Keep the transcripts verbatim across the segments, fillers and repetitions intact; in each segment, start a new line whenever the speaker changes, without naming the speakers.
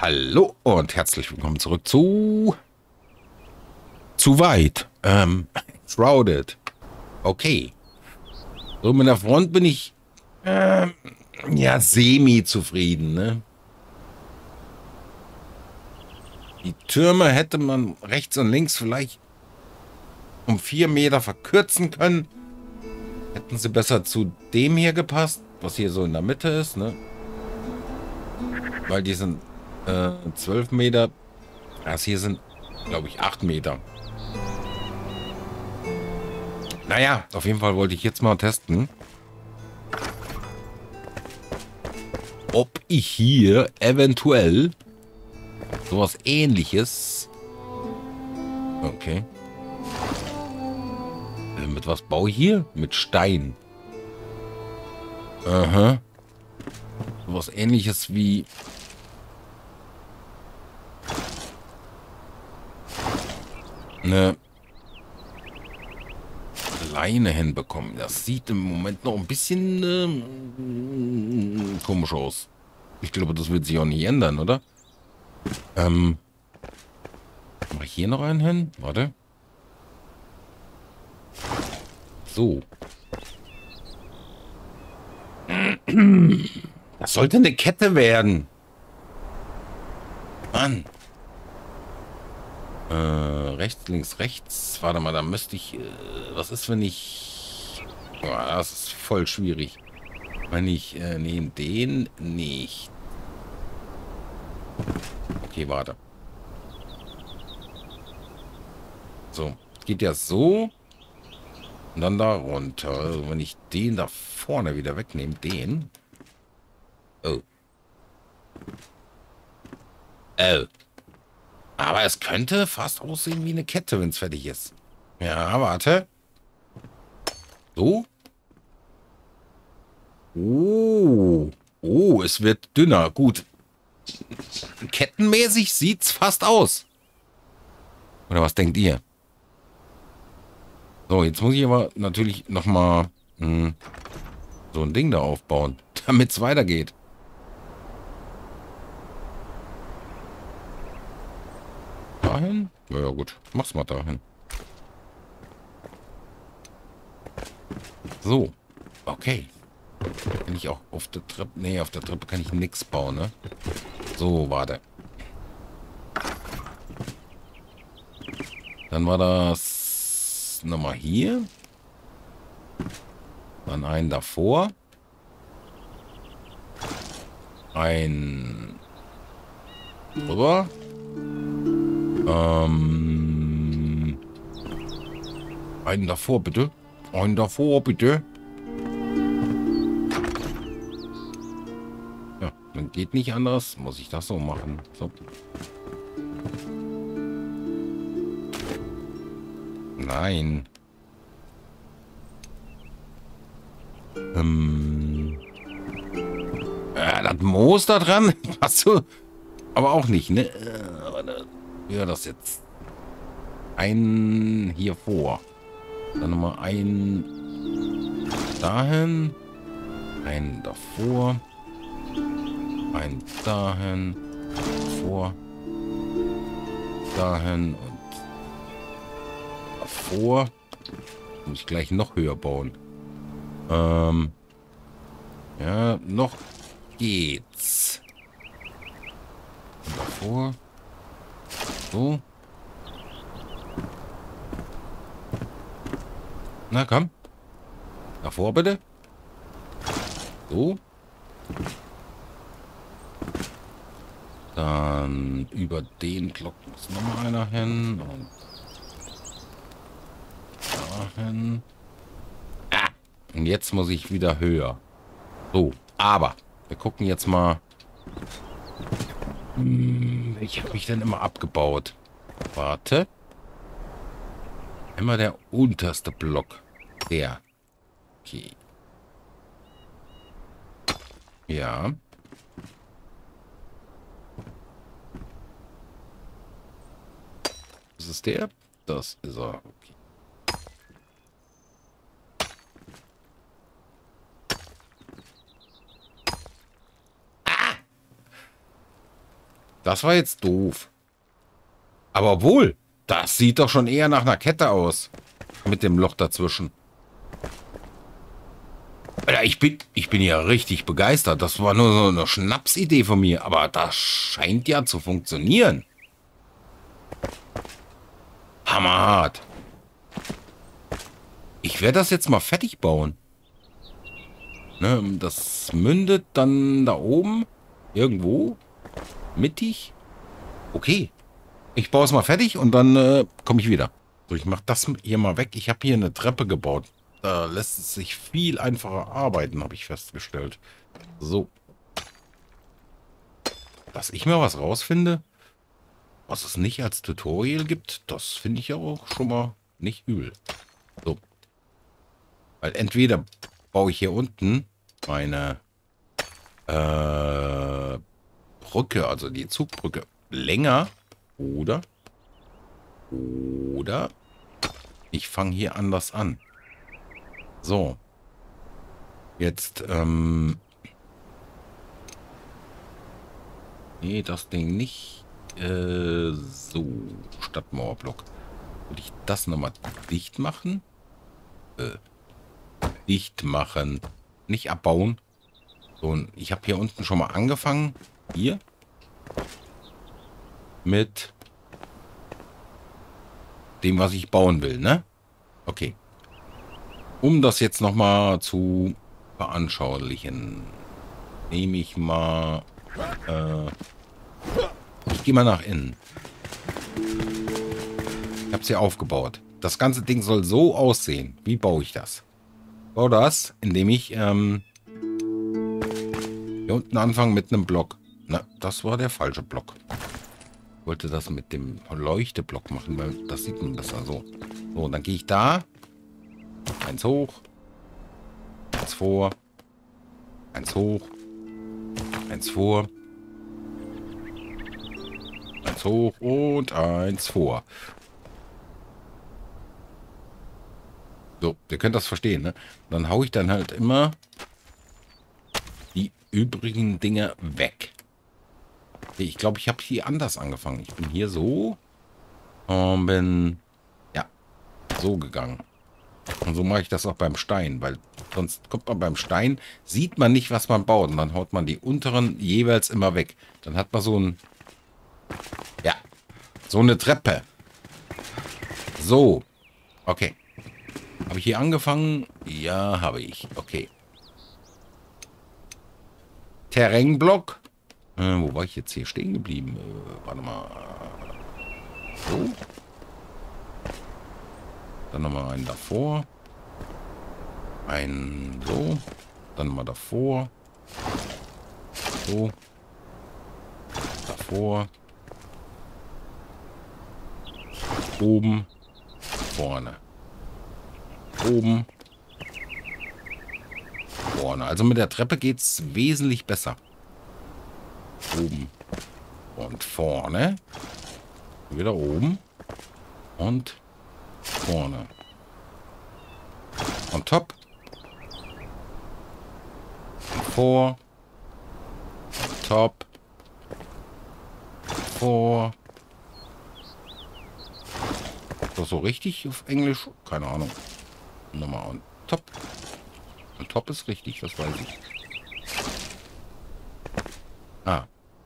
Hallo und herzlich willkommen zurück zu... Zu weit. Ähm, Shrouded. Okay. So, mit der Front bin ich, ähm, ja, semi-zufrieden, ne? Die Türme hätte man rechts und links vielleicht um vier Meter verkürzen können. Hätten sie besser zu dem hier gepasst, was hier so in der Mitte ist, ne? Weil die sind äh, zwölf Meter. Das hier sind, glaube ich, acht Meter. Naja, auf jeden Fall wollte ich jetzt mal testen, ob ich hier eventuell sowas Ähnliches... Okay. Äh, mit was baue ich hier? Mit Stein. Aha. Sowas Ähnliches wie... eine Leine hinbekommen. Das sieht im Moment noch ein bisschen ähm, komisch aus. Ich glaube, das wird sich auch nicht ändern, oder? Ähm... Mache ich hier noch einen hin? Warte. So. Das sollte eine Kette werden. Mann. Äh, rechts, links, rechts. Warte mal, da müsste ich... Äh, was ist, wenn ich... Oh, das ist voll schwierig. Wenn ich... Äh, nehme den nicht. Okay, warte. So. Geht ja so. Und dann da runter. Also wenn ich den da vorne wieder wegnehme, den... Oh. Oh. Aber es könnte fast aussehen wie eine Kette, wenn es fertig ist. Ja, warte. So. Oh. Oh, es wird dünner. Gut. Kettenmäßig sieht's fast aus. Oder was denkt ihr? So, jetzt muss ich aber natürlich nochmal hm, so ein Ding da aufbauen, damit es weitergeht. Dahin? Ja, ja, gut. Mach's mal dahin. So. Okay. Kann ich auch auf der Treppe... Nee, auf der Treppe kann ich nichts bauen, ne? So, warte. Dann war das... Nochmal hier. Dann einen davor. Ein... Rüber. Ähm... Einen davor, bitte. Einen davor, bitte. Ja, dann geht nicht anders. Muss ich das so machen. So. Nein. Ähm... Äh, das Moos da dran? Hast du... Aber auch nicht, ne? Ja, das jetzt. Ein hier vor. Dann nochmal ein dahin. Ein davor. Ein dahin. Vor. Dahin und davor. Muss ich gleich noch höher bauen. Ähm. Ja, noch geht's. Und davor. So. Na komm. Davor bitte. So. Dann über den Block muss noch mal einer hin. Und dahin. Ah. Und jetzt muss ich wieder höher. So. Aber wir gucken jetzt mal. Hm, ich habe mich dann immer abgebaut. Warte. Immer der unterste Block. Der. Okay. Ja. Das ist der. Das ist er. Okay. Das war jetzt doof. Aber obwohl, das sieht doch schon eher nach einer Kette aus. Mit dem Loch dazwischen. Alter, ich bin, ich bin ja richtig begeistert. Das war nur so eine Schnapsidee von mir. Aber das scheint ja zu funktionieren. Hammerhart. Ich werde das jetzt mal fertig bauen. Ne, das mündet dann da oben. Irgendwo. Mittig. Okay. Ich baue es mal fertig und dann äh, komme ich wieder. So, ich mache das hier mal weg. Ich habe hier eine Treppe gebaut. Da lässt es sich viel einfacher arbeiten, habe ich festgestellt. So. Dass ich mal was rausfinde, was es nicht als Tutorial gibt, das finde ich ja auch schon mal nicht übel. So. Weil entweder baue ich hier unten meine äh, Brücke, also die Zugbrücke, länger. Oder, oder ich fange hier anders an. So. Jetzt, ähm... nee, das Ding nicht. Äh, so. Stadtmauerblock. Würde ich das nochmal dicht machen? Äh, dicht machen. Nicht abbauen. So, und ich habe hier unten schon mal angefangen. Hier. Mit dem, was ich bauen will, ne? Okay. Um das jetzt nochmal zu veranschaulichen, nehme ich mal... Äh, ich gehe mal nach innen. Ich habe es hier aufgebaut. Das ganze Ding soll so aussehen. Wie baue ich das? Ich baue das, indem ich ähm, hier unten anfange mit einem Block. Na, das war der falsche Block. Ich wollte das mit dem Leuchteblock machen, weil das sieht man besser so. So, dann gehe ich da. Eins hoch. Eins vor. Eins hoch. Eins vor. Eins hoch und eins vor. So, ihr könnt das verstehen, ne? Dann haue ich dann halt immer die übrigen Dinge weg. Ich glaube, ich habe hier anders angefangen. Ich bin hier so und bin, ja, so gegangen. Und so mache ich das auch beim Stein, weil sonst kommt man beim Stein, sieht man nicht, was man baut. Und dann haut man die unteren jeweils immer weg. Dann hat man so ein, ja, so eine Treppe. So, okay. Habe ich hier angefangen? Ja, habe ich. Okay. Terrainblock. Äh, wo war ich jetzt hier stehen geblieben? Äh, warte mal. So. Dann nochmal einen davor. Einen so. Dann mal davor. So. Davor. Oben. Vorne. Oben. Vorne. Also mit der Treppe geht es wesentlich besser. Oben. Und vorne. Wieder oben. Und vorne. On top. Und vor. On top. Vor. Ist das so richtig auf Englisch? Keine Ahnung. Nochmal on top. On top ist richtig, das weiß ich. Ah.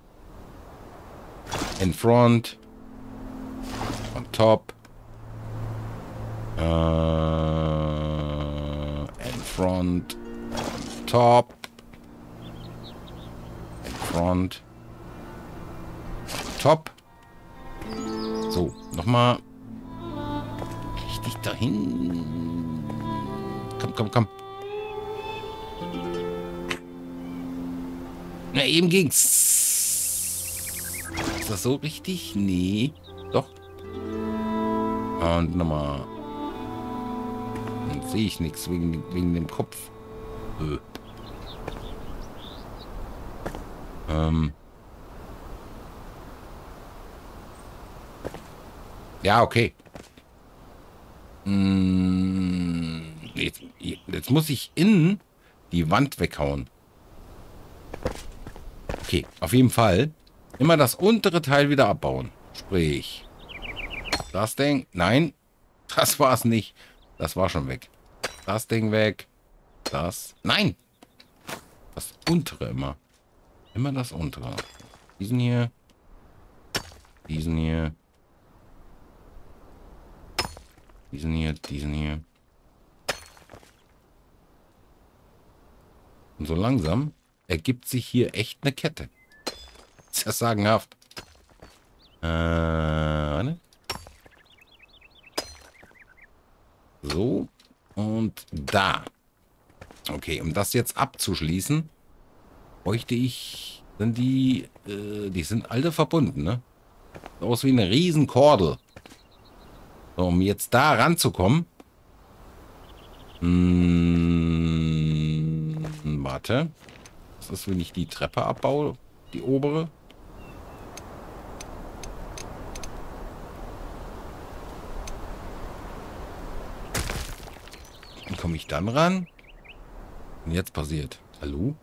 In front. On top. Uh, in front. On top. In front. On top. So, nochmal. Richtig dahin. Komm, komm, komm. Na, eben ging's. Ist das so richtig? Nee. Doch. Und nochmal. Dann sehe ich nichts wegen, wegen dem Kopf. Äh. Ähm. Ja, okay. Hm, jetzt, jetzt muss ich innen die Wand weghauen. Okay, auf jeden Fall. Immer das untere Teil wieder abbauen. Sprich, das Ding, nein, das war es nicht. Das war schon weg. Das Ding weg. Das, nein. Das untere immer. Immer das untere. Diesen hier. Diesen hier. Diesen hier, diesen hier. Und so langsam ergibt sich hier echt eine Kette. Ist ja sagenhaft. Äh, warte. So. Und da. Okay, um das jetzt abzuschließen, bräuchte ich dann die, äh, die sind alle verbunden, ne? Sieht aus wie eine riesen Kordel. So, um jetzt da ranzukommen. Hm, warte. Das ist, wenn ich die Treppe abbaue, die obere. Wie komme ich dann ran? Und jetzt passiert. Hallo?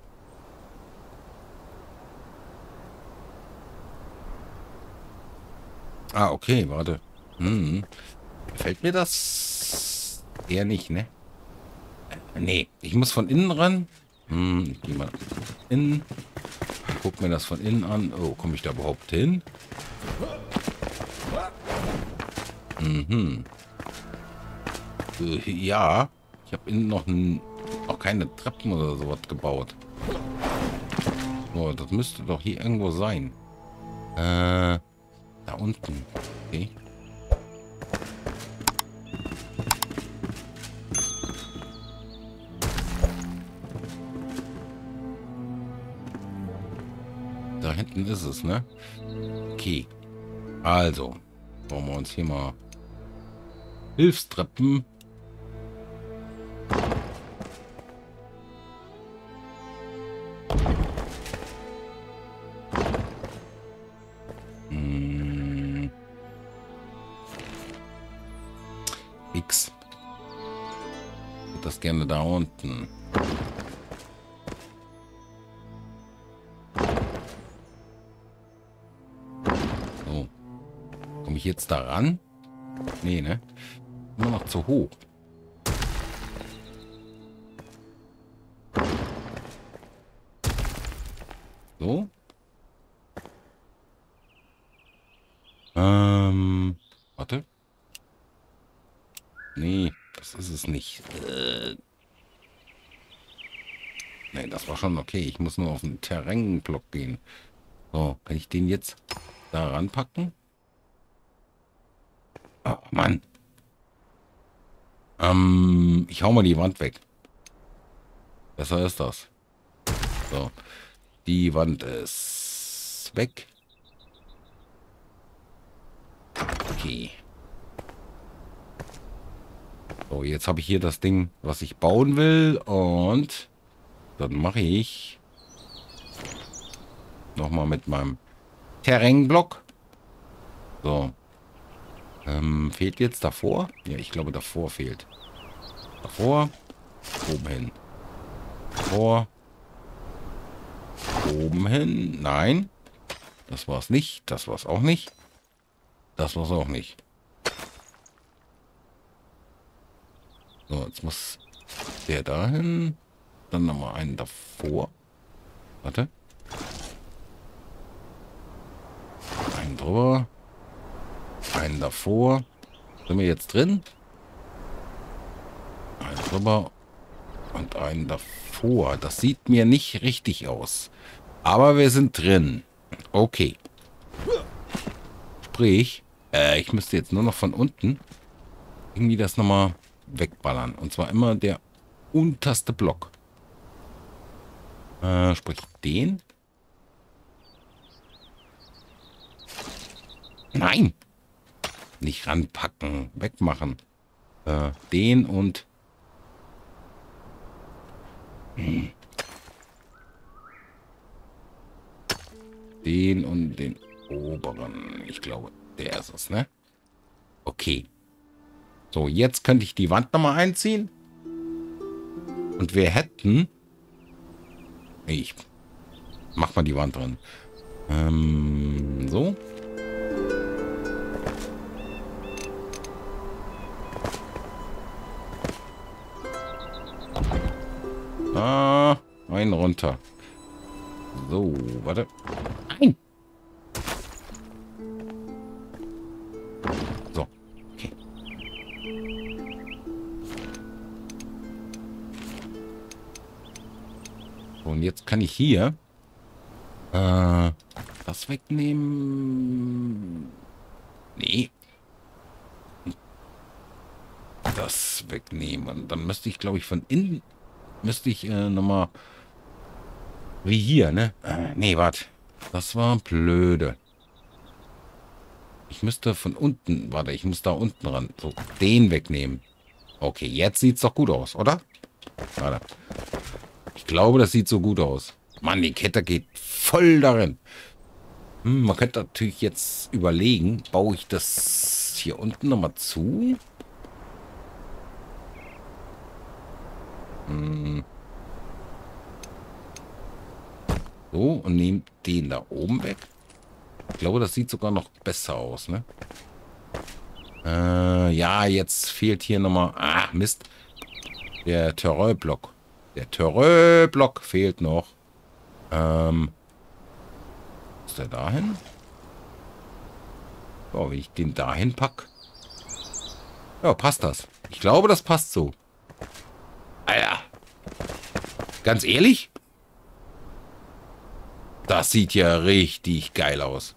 Ah, okay, warte. Hm. Gefällt mir das eher nicht, ne? Äh, nee, ich muss von innen ran. Hm, ich geh mal innen. Guck mir das von innen an. Oh, komme ich da überhaupt hin? Mhm. Äh, ja. Ich habe innen noch, ein, noch keine Treppen oder sowas gebaut. Oh, das müsste doch hier irgendwo sein. Äh, da unten. Okay. Da hinten ist es, ne? Okay. Also, bauen wir uns hier mal Hilfstreppen. Hm. X. Ich hätte das gerne da unten. So. Komme ich jetzt da ran? Nee, ne? Immer noch zu hoch. So. Ähm. Warte. Nee, das ist es nicht. Äh. Nee, das war schon okay. Ich muss nur auf den Terrainblock gehen. So, kann ich den jetzt da ranpacken? Oh, Mann. Ähm, ich hau mal die Wand weg. Besser ist das. So. Die Wand ist weg. Okay. So, jetzt habe ich hier das Ding, was ich bauen will. Und dann mache ich nochmal mit meinem Terrainblock. So. Ähm, fehlt jetzt davor? Ja, ich glaube, davor fehlt. Davor. Oben hin. Davor. Oben hin. Nein. Das war's nicht. Das war's auch nicht. Das war's auch nicht. So, jetzt muss der dahin. Dann nochmal einen davor. Warte. Einen drüber. Einen davor. Sind wir jetzt drin? Einen drüber. Und einen davor. Das sieht mir nicht richtig aus. Aber wir sind drin. Okay. Sprich, äh, ich müsste jetzt nur noch von unten irgendwie das nochmal wegballern. Und zwar immer der unterste Block. Äh, sprich den. Nein! Nicht ranpacken. Wegmachen. Äh, den und... Hm. Den und den oberen. Ich glaube, der ist es, ne? Okay. So, jetzt könnte ich die Wand nochmal einziehen. Und wir hätten... Ich mach mal die Wand drin. Ähm, so. Ah, einen runter. So, warte. Nein. So, okay. So, und jetzt kann ich hier äh, das wegnehmen. Nee. Das wegnehmen. Und dann müsste ich, glaube ich, von innen müsste ich äh, nochmal wie hier, ne? Äh, nee, warte. Das war blöde. Ich müsste von unten, warte, ich muss da unten ran. So, den wegnehmen. Okay, jetzt sieht's doch gut aus, oder? Warte. Ich glaube, das sieht so gut aus. Mann, die Kette geht voll darin. Hm, man könnte natürlich jetzt überlegen, baue ich das hier unten nochmal zu? Hm. So, und nehme den da oben weg. Ich glaube, das sieht sogar noch besser aus, ne? Äh, ja, jetzt fehlt hier nochmal... Ah, Mist. Der Terrain-Block. Der Terrain-Block fehlt noch. Ähm... Ist der dahin? So, wenn ich den dahin packe. Ja, passt das. Ich glaube, das passt so. Alter. Ganz ehrlich? Das sieht ja richtig geil aus.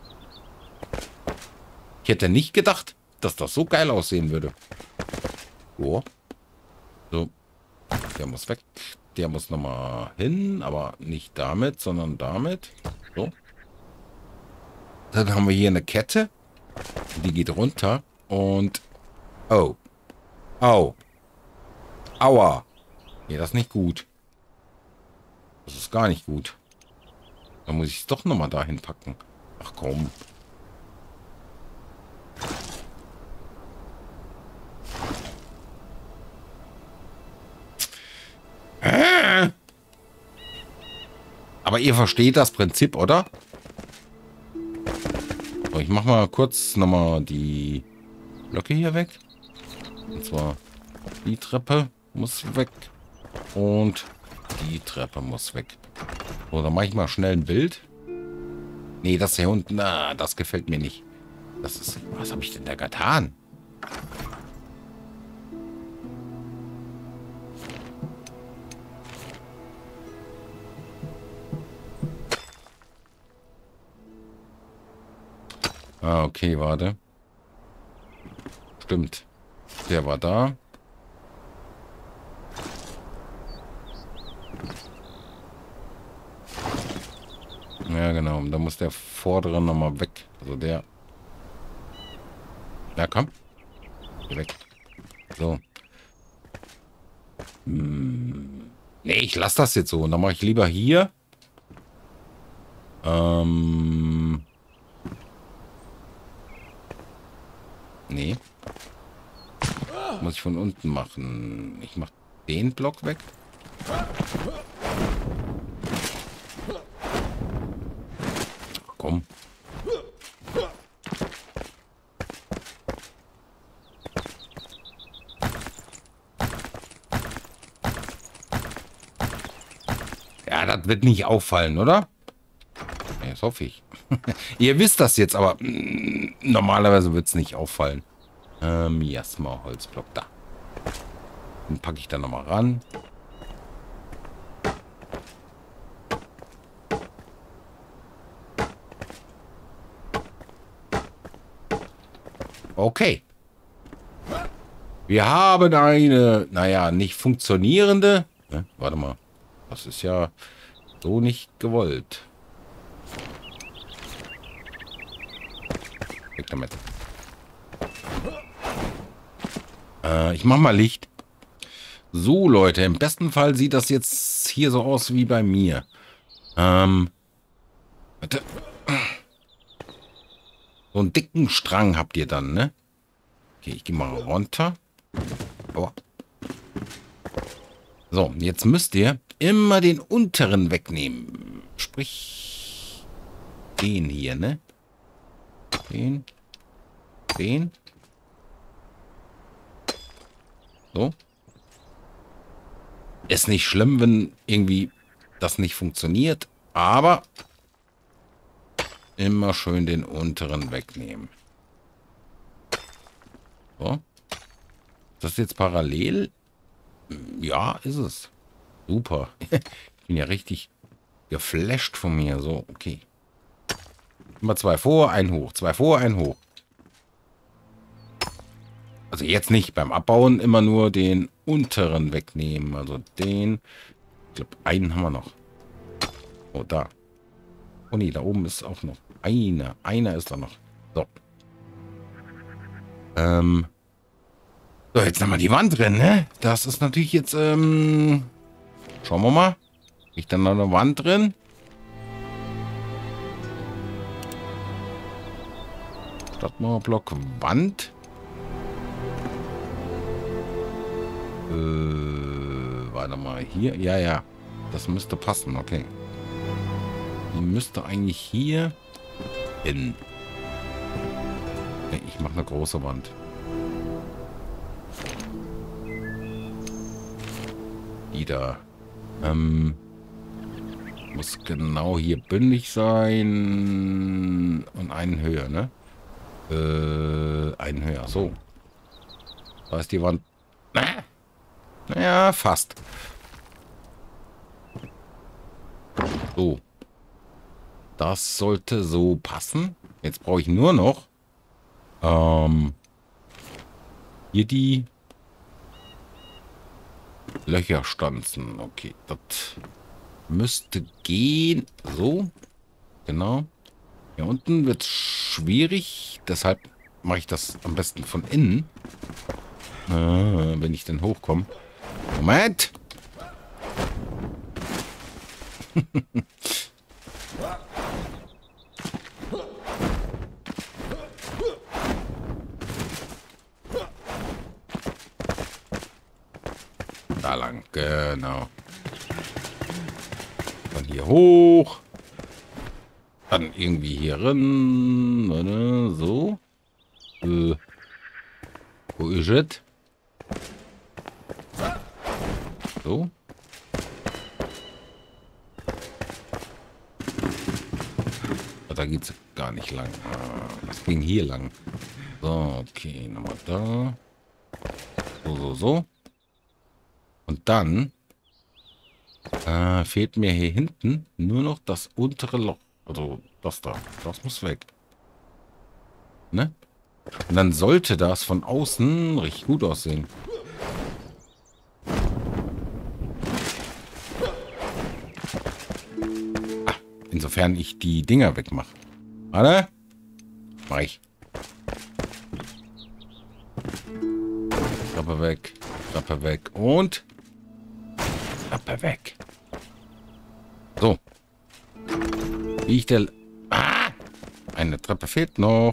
Ich hätte nicht gedacht, dass das so geil aussehen würde. Oh. So. Der muss weg. Der muss nochmal hin, aber nicht damit, sondern damit. So. Dann haben wir hier eine Kette. Die geht runter. Und... Oh. Au. Aua. Nee, das ist nicht gut. Das ist gar nicht gut. Da muss ich es doch nochmal dahin packen. Ach komm. Äh. Aber ihr versteht das Prinzip, oder? So, ich mach mal kurz nochmal die Blöcke hier weg. Und zwar die Treppe muss weg. Und die Treppe muss weg. So, dann mache ich mal schnell ein Bild. Nee, das hier unten, na, das gefällt mir nicht. Das ist... Was habe ich denn da getan? Ah, okay, warte. Stimmt. Der war da. Ja, genau. Da muss der vordere nochmal weg. Also der... Ja, komm. Geh weg. So. Hm. Nee, ich lasse das jetzt so. Und dann mache ich lieber hier. Ähm... Nee. Muss ich von unten machen. Ich mache den Block weg. Komm. Ja, das wird nicht auffallen, oder? Ja, das hoffe ich. Ihr wisst das jetzt, aber mh, normalerweise wird es nicht auffallen. Ähm, erstmal Holzblock da. Den packe ich dann nochmal ran. Okay. Wir haben eine, naja, nicht funktionierende. Ne, warte mal. Das ist ja so nicht gewollt. Weg damit. Äh, ich mach mal Licht. So, Leute, im besten Fall sieht das jetzt hier so aus wie bei mir. Ähm. Warte. So einen dicken Strang habt ihr dann, ne? Okay, ich gehe mal runter. Oh. So, jetzt müsst ihr immer den unteren wegnehmen. Sprich... den hier, ne? Den. Den. So. Ist nicht schlimm, wenn irgendwie das nicht funktioniert, aber immer schön den unteren wegnehmen. So. Ist das jetzt parallel? Ja, ist es. Super. Ich bin ja richtig geflasht von mir. So, okay. Immer zwei vor, ein hoch. Zwei vor, ein hoch. Also jetzt nicht beim Abbauen immer nur den unteren wegnehmen. Also den. Ich glaube, einen haben wir noch. Oh, da. Oh nee, da oben ist auch noch einer. Einer ist da noch. So. Ähm. So, jetzt haben wir die Wand drin, ne? Das ist natürlich jetzt, ähm... Schauen wir mal. Liegt da noch eine Wand drin? Stadtmauerblock, Wand. Äh, warte mal, hier. Ja, ja. Das müsste passen, okay. Die müsste eigentlich hier hin. Nee, ich mache eine große Wand. Die da. Ähm, muss genau hier bündig sein. Und einen höher, ne? Äh, einen höher. So. Da ist die Wand. Naja, fast. So. Das sollte so passen. Jetzt brauche ich nur noch ähm, hier die Löcher stanzen. Okay, das müsste gehen. So. Genau. Hier unten wird es schwierig. Deshalb mache ich das am besten von innen. Ah, wenn ich dann hochkomme. Moment! Da lang, genau. Dann hier hoch. Dann irgendwie hier rein. Oder so. Äh, wo ist es? So. Da geht's gar nicht lang. Das ging hier lang. So, okay. Nochmal da. So, so, so. Und dann äh, fehlt mir hier hinten nur noch das untere Loch. Also das da. Das muss weg. Ne? Und dann sollte das von außen richtig gut aussehen. Ah, insofern ich die Dinger wegmache. Warte. Mach ich. Treppe weg. Treppe weg. Und Treppe weg. So. Wie ich der... Ah! Eine Treppe fehlt noch.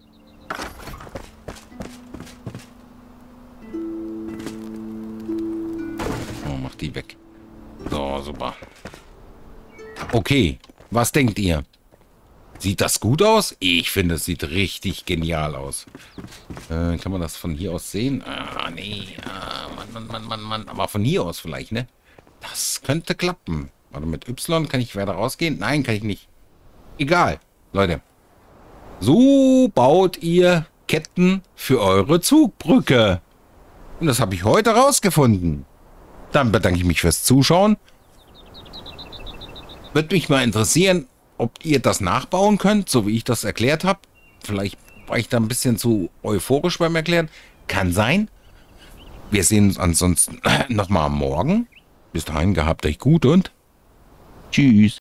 Oh, mach die weg. So, super. Okay. Was denkt ihr? Sieht das gut aus? Ich finde, es sieht richtig genial aus. Äh, kann man das von hier aus sehen? Ah, nee. Ah, Mann, Mann, Mann, Mann, Mann. Aber von hier aus vielleicht, ne? Das könnte klappen. Warte, mit Y kann ich weiter rausgehen? Nein, kann ich nicht. Egal, Leute. So baut ihr Ketten für eure Zugbrücke. Und das habe ich heute rausgefunden. Dann bedanke ich mich fürs Zuschauen. Würde mich mal interessieren, ob ihr das nachbauen könnt, so wie ich das erklärt habe. Vielleicht war ich da ein bisschen zu euphorisch beim Erklären. Kann sein. Wir sehen uns ansonsten nochmal am Morgen. Bis dahin gehabt euch gut und tschüss.